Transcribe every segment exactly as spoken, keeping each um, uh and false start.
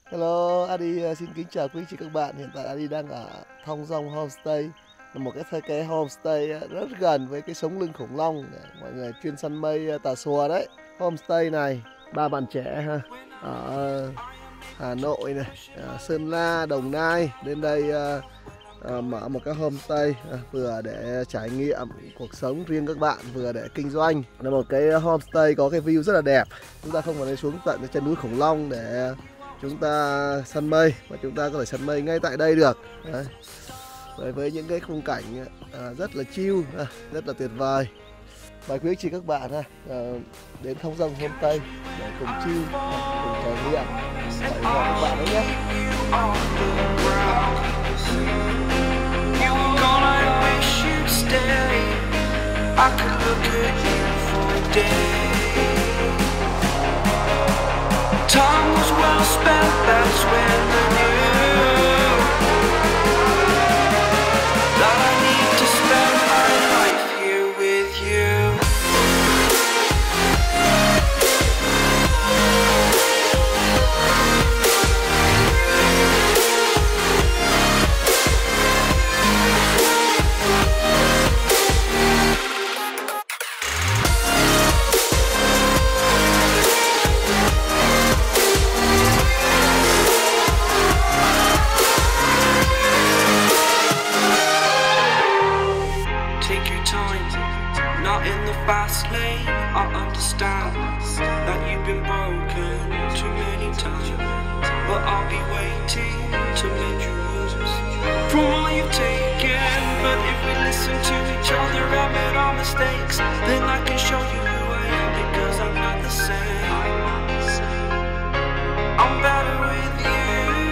Hello, Adi uh, xin kính chào quý chị các bạn. Hiện tại Adi đang ở Thong Dong Homestay, là một cái cái homestay rất gần với cái sống lưng khủng long để mọi người chuyên săn mây Tà Xùa đấy. Homestay này ba bạn trẻ ha, ở Hà Nội này, Sơn La, Đồng Nai đến đây uh, uh, mở một cái homestay uh, vừa để trải nghiệm cuộc sống riêng các bạn, vừa để kinh doanh. Là một cái homestay có cái view rất là đẹp. Chúng ta không phải đi xuống tận cái chân núi khủng long để chúng ta săn mây, mà chúng ta có thể săn mây ngay tại đây được. Đấy. Với, với những cái khung cảnh à, rất là chill, à, rất là tuyệt vời. Mời quý anh chị các bạn à, đến Thong Dong Homestay để cùng chill, à, cùng trải nghiệm. Mời các bạn đấy nhé. Time was well spent, that's when I knew that I need to spend my life here with you. Fast lane, I understand that you've been broken too many times, but I'll be waiting to mend your wounds from all you've taken. But if we listen to each other, admit our mistakes, then I can show you who I am, because I'm not the same. I'm better with you.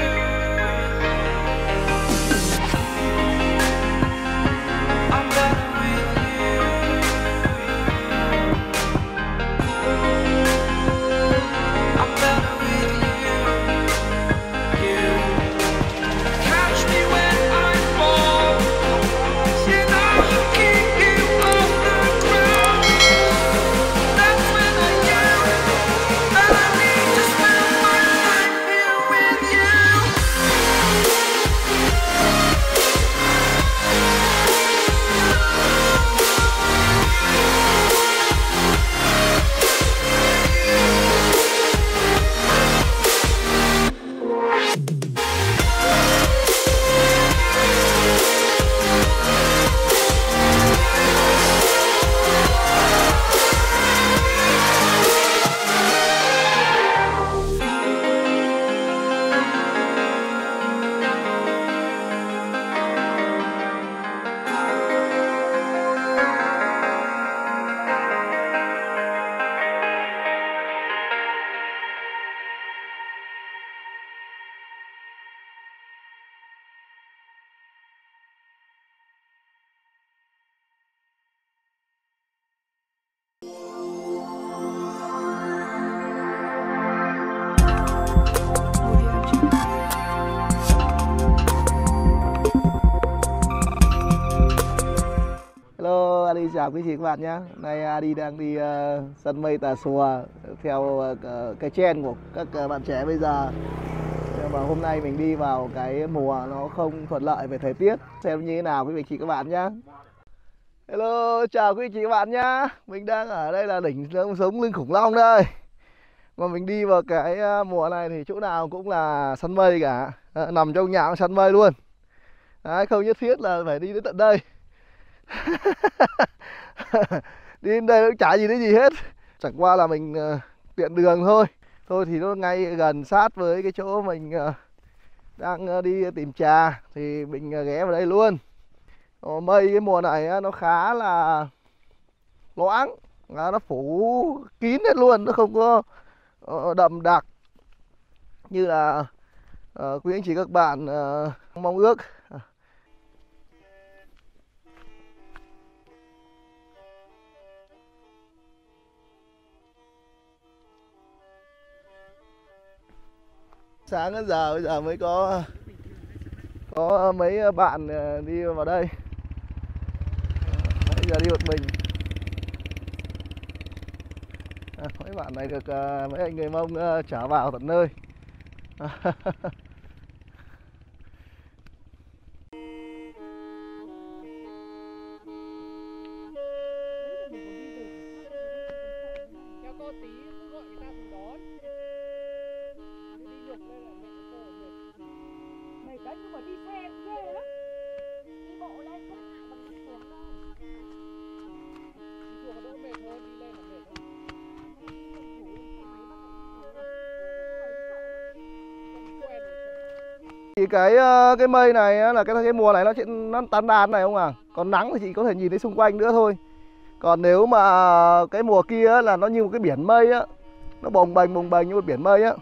Adi chào quý chị các bạn nhé. Nay Adi đang đi uh, săn mây Tà Xùa theo uh, cái trend của các uh, bạn trẻ bây giờ. Nhưng mà hôm nay mình đi vào cái mùa nó không thuận lợi về thời tiết. Xem như thế nào quý vị chị các bạn nhé. Hello, chào quý chị các bạn nhé. Mình đang ở đây là đỉnh sống lưng khủng long đây. Mà mình đi vào cái uh, mùa này thì chỗ nào cũng là săn mây cả. À, nằm trong nhà cũng săn mây luôn. Đấy, không nhất thiết là phải đi đến tận đây. Đi đến đây cũng chả gì đến gì hết, chẳng qua là mình uh, tiện đường thôi. Thôi thì nó ngay gần sát với cái chỗ mình uh, đang uh, đi tìm trà thì mình uh, ghé vào đây luôn. Ồ, mây cái mùa này uh, nó khá là loãng, uh, nó phủ kín hết luôn, nó không có uh, đậm đặc như là uh, quý anh chị các bạn uh, mong ước. Sáng đến giờ bây giờ mới có có mấy bạn đi vào đây. Bây giờ đi một mình. À, mấy bạn này được mấy anh người Mông trả vào tận nơi. Thì cái cái mây này là cái cái mùa này nó chỉ nó tán đàn này không à. Còn nắng thì chị có thể nhìn thấy xung quanh nữa thôi. Còn nếu mà cái mùa kia là nó như một cái biển mây á, nó bồng bềnh bồng bềnh như một biển mây á.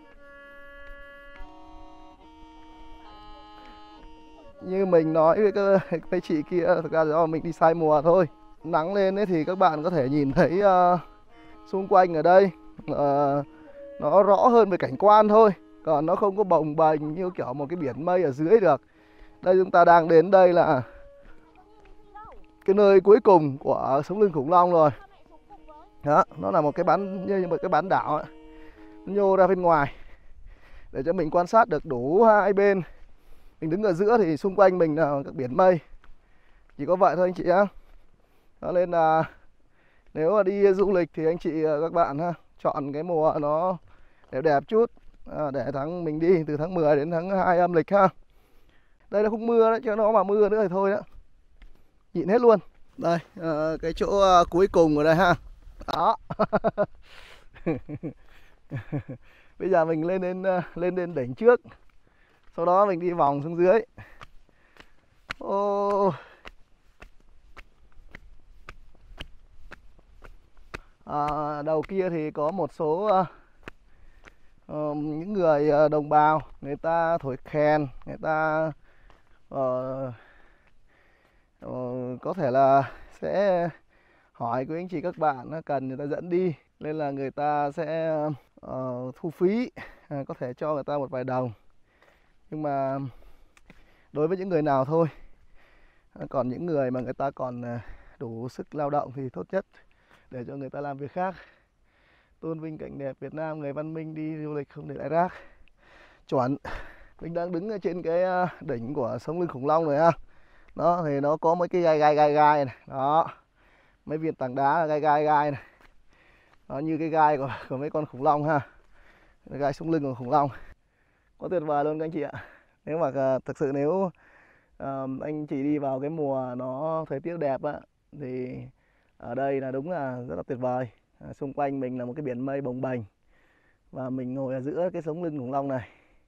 Như mình nói với cái, cái chị kia, thực ra do mình đi sai mùa thôi. Nắng lên ấy thì các bạn có thể nhìn thấy uh, xung quanh ở đây uh, nó rõ hơn về cảnh quan thôi. Còn nó không có bồng bềnh như kiểu một cái biển mây ở dưới được. Đây chúng ta đang đến đây là cái nơi cuối cùng của sống lưng khủng long rồi. Đó, nó là một cái bán như một cái bán đảo ấy. Nó nhô ra bên ngoài để cho mình quan sát được đủ hai bên. Mình đứng ở giữa thì xung quanh mình là các biển mây. Chỉ có vậy thôi anh chị nhá. Đó nên là nếu mà đi du lịch thì anh chị các bạn ha, chọn cái mùa nó đẹp đẹp chút. À, để tháng mình đi từ tháng mười đến tháng hai âm lịch ha. Đây là không mưa đấy, chứ nó mà mưa nữa thì thôi đó. Nhịn hết luôn. Đây, à, cái chỗ à, cuối cùng ở đây ha. Đó. Bây giờ mình lên đến lên đến đỉnh trước. Sau đó mình đi vòng xuống dưới. Ô. À, đầu kia thì có một số uh, uh, những người uh, đồng bào, người ta thổi kèn, người ta uh, uh, có thể là sẽ hỏi quý anh chị các bạn cần người ta dẫn đi, nên là người ta sẽ uh, thu phí, uh, có thể cho người ta một vài đồng. Nhưng mà đối với những người nào thôi, còn những người mà người ta còn đủ sức lao động thì tốt nhất để cho người ta làm việc khác. Tôn vinh cảnh đẹp Việt Nam, người văn minh đi du lịch không để lại rác. Chuẩn. Mình đang đứng ở trên cái đỉnh của sống lưng khủng long rồi ha. Đó thì nó có mấy cái gai gai gai gai này. Đó. Mấy viên tảng đá là gai gai gai này. Đó, như cái gai của, của mấy con khủng long ha. Gai sống lưng của khủng long. Quá tuyệt vời luôn các anh chị ạ. Nếu mà uh, thực sự nếu uh, anh chị đi vào cái mùa nó thời tiết đẹp á, thì ở đây là đúng là rất là tuyệt vời. À, xung quanh mình là một cái biển mây bồng bềnh và mình ngồi ở giữa cái sống lưng khủng long này.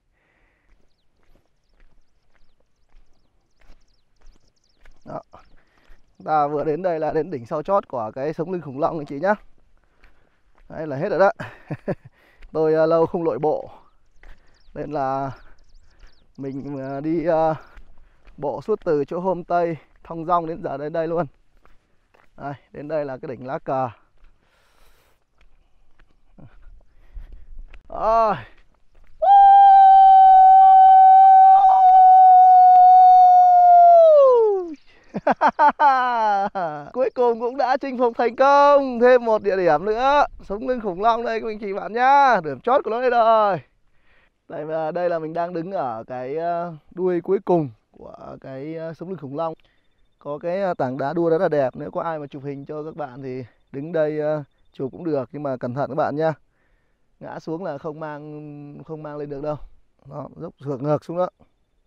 Đó. Ta vừa đến đây là đến đỉnh sau chót của cái sống lưng khủng long anh chị nhá. Đấy là hết rồi đó. Tôi uh, lâu không lội bộ nên là mình uh, đi uh, bộ suốt từ chỗ hôm Tây Thong Dong đến giờ đến đây luôn. Đây, đến đây là cái đỉnh Lá Cờ. Rồi. Cuối cùng cũng đã chinh phục thành công. Thêm một địa điểm nữa, sống lưng khủng long đây các anh chị bạn nhá. Điểm chót của nó đây rồi. Đây, đây là mình đang đứng ở cái đuôi cuối cùng của cái sống lưng khủng long. Có cái tảng đá đua rất là đẹp. Nếu có ai mà chụp hình cho các bạn thì đứng đây chụp cũng được. Nhưng mà cẩn thận các bạn nha. Ngã xuống là không mang không mang lên được đâu. Đó, dốc ngược ngược xuống đó.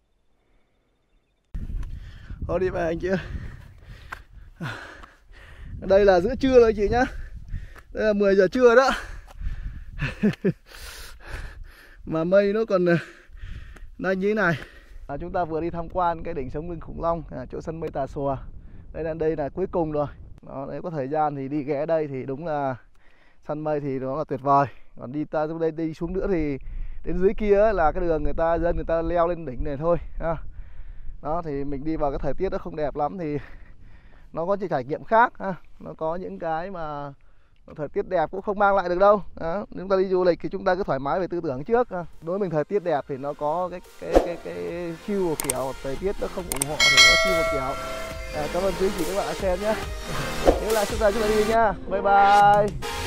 Thôi đi về anh chị ơi. Đây là giữa trưa rồi chị nhá. Đây là mười giờ trưa đó. Mà mây nó còn đang như thế này. À, chúng ta vừa đi tham quan cái đỉnh sống lưng khủng long, à, chỗ sân mây Tà Xùa. Đây là đây là cuối cùng rồi. Đó, nếu có thời gian thì đi ghé đây thì đúng là săn mây thì nó là tuyệt vời. Còn đi ta xuống đây đi xuống nữa thì đến dưới kia là cái đường người ta dân người ta leo lên đỉnh này thôi. À, đó thì mình đi vào cái thời tiết nó không đẹp lắm thì nó có trải nghiệm khác. À, nó có những cái mà thời tiết đẹp cũng không mang lại được đâu. Đó, nếu chúng ta đi du lịch thì chúng ta cứ thoải mái về tư tưởng trước. À, đối với mình thời tiết đẹp thì nó có cái cái cái cái chill một kiểu, thời tiết nó không ủng hộ thì nó chill một kiểu. À, cảm ơn quý vị các bạn đã xem nhé. Nếu là chúng ta chúng ta đi nha. Bye bye.